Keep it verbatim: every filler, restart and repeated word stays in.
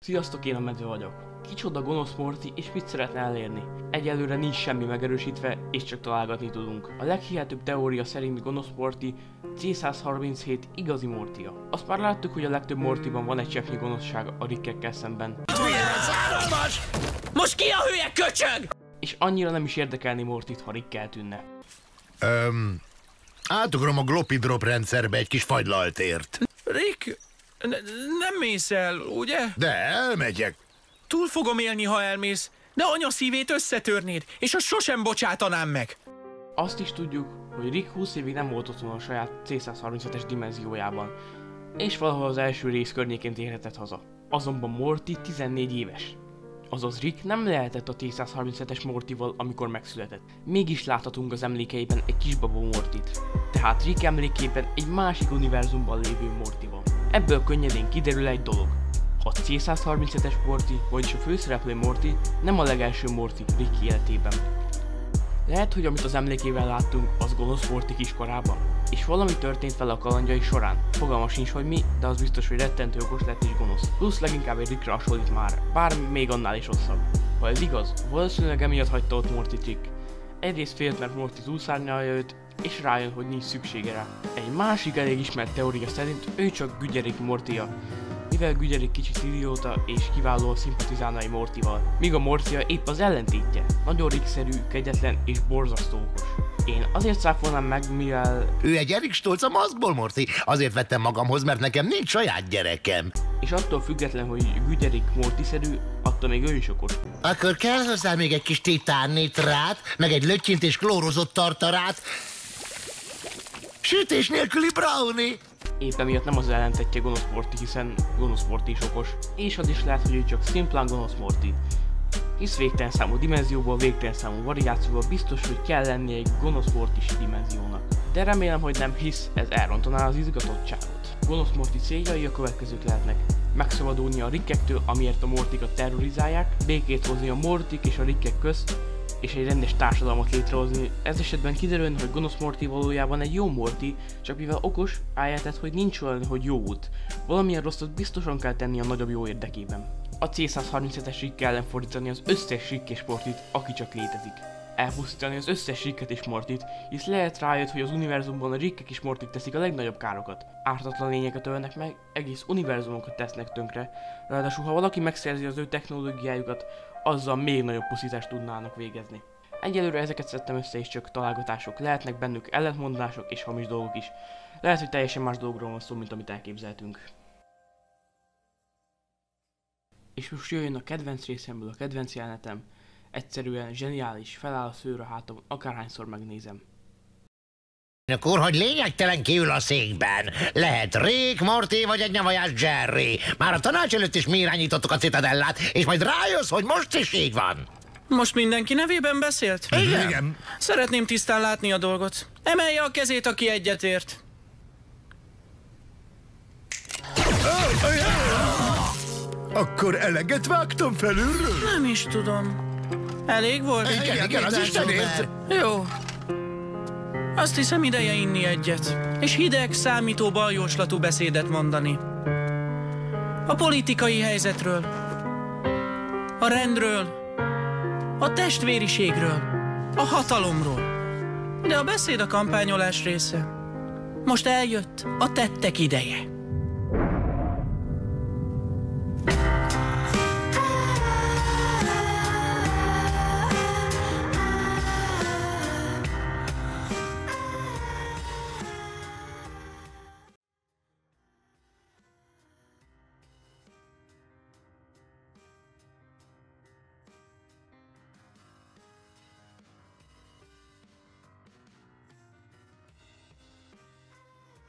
Sziasztok, én a Medve vagyok. Kicsoda gonosz Morty és mit szeretne elérni? Egyelőre nincs semmi megerősítve, és csak találgatni tudunk. A leghihetőbb teória szerint gonosz Morty C száz harminchét igazi Mortya. Azt már láttuk, hogy a legtöbb Mortyban van egy cseppnyi gonoszság a Rickekkel szemben. Most ki a hülye köcsög? És annyira nem is érdekelni Mortyt, ha Rick eltűnne. Öm, átugrom a Glopidrop rendszerbe egy kis fagylaltért. Rick, ne, nem mész el, ugye? De elmegyek. Túl fogom élni, ha elmész, de anya szívét összetörnéd, és azt sosem bocsátanám meg. Azt is tudjuk, hogy Rick húsz évig nem volt otthon a saját C száz harminchetes dimenziójában, és valahol az első rész környékén térhetett haza. Azonban Morty tizennégy éves. Azaz Rick nem lehetett a C száz harminchetes Mortyval, amikor megszületett. Mégis láthatunk az emlékeiben egy kisbaba Mortyt. Tehát Rick emlékében egy másik univerzumban lévő Morty van. Ebből könnyedén kiderül egy dolog. A C száz harminchetes Morty, vagyis a főszereplő Morty nem a legelső Morty Rick életében. Lehet, hogy amit az emlékével láttunk, az gonosz Morty kiskorában, és valami történt vele a kalandjai során. Fogalma sincs, hogy mi, de az biztos, hogy rettentő okos lett és gonosz. Plusz leginkább egy Rickre hasonlít már, bár még annál is rosszabb. Ha ez igaz, valószínűleg emiatt hagyta ott Morty Rick. Egyrészt félt, mert Morty túlszárnyalja őt, és rájön, hogy nincs szüksége rá. Egy másik elég ismert teória szerint ő csak Gügyerik Mortya, mivel Gügyerik kicsit idióta és kiválóan szimpatizálna egy Mortyval, míg a Mortya épp az ellentétje, nagyon Rick-szerű, kegyetlen és borzasztó okos. Én azért cáfolnám meg, mivel... Ő egy Erik Stolz a maszkból, Morty. Azért vettem magamhoz, mert nekem nincs saját gyerekem. És attól független, hogy Gügyerik Morty-szerű, attól még ő is okos. Akkor kell hozzá még egy kis titánnitrát, meg egy löttyintés klórozott tartarát. Sütés nélküli brownie. Épp emiatt nem az ellentetje gonosz Morty, hiszen gonosz Morty is okos. És az is lehet, hogy ő csak szimplán gonosz Morty. Hisz végtelen számú dimenzióból, végtelen számú variációval biztos, hogy kell lennie egy gonosz Morty-s dimenziónak. De remélem, hogy nem, hisz ez elrontaná az izgatottságot. Gonosz Morty céljai a következők lehetnek. Megszabadulni a Rickektől, amiért a Mortykat terrorizálják, békét hozni a Mortyk és a Rickek közt, és egy rendes társadalmat létrehozni. Ez esetben kiderülne, hogy gonosz Morty valójában egy jó Morty, csak mivel okos, rájöhetett, hogy nincs olyan, hogy jó út. Valamilyen rosszat biztosan kell tenni a nagyobb jó érdekében. A C száz harminchetes Rick ellen fordítani az összes Rick és Mortyt, aki csak létezik. Elpusztítani az összes Ricket és Mortyt, hisz lehet rájött, hogy az univerzumban a Rickek és Mortyk teszik a legnagyobb károkat. Ártatlan lényeket ölnek meg, egész univerzumokat tesznek tönkre. Ráadásul, ha valaki megszerzi az ő technológiájukat, azzal még nagyobb pusztítást tudnának végezni. Egyelőre ezeket szedtem össze, és csak találgatások, lehetnek bennük ellentmondások és hamis dolgok is. Lehet, hogy teljesen más dolgokról van szó, mint amit elképzeltünk. És most jöjjön a kedvenc részemből a kedvenc jelenetem. Egyszerűen zseniális, feláll a szőr a hátam, akárhányszor megnézem. Akkor, hogy lényegtelen kiül a székben. Lehet Rick, Morty vagy egy nyavajás Jerry. Már a tanács előtt is mi irányítottuk a Citadellát, és majd rájössz, hogy most is így van. Most mindenki nevében beszélt? Igen. Igen. Szeretném tisztán látni a dolgot. Emelje a kezét, aki egyetért. Akkor eleget vágtam felülről? Nem is tudom. Elég volt? Igen, igen, igen, az Istenért. Jó. Azt hiszem, ideje inni egyet. És hideg, számító baljóslatú beszédet mondani. A politikai helyzetről. A rendről. A testvériségről. A hatalomról. De a beszéd a kampányolás része. Most eljött a tettek ideje.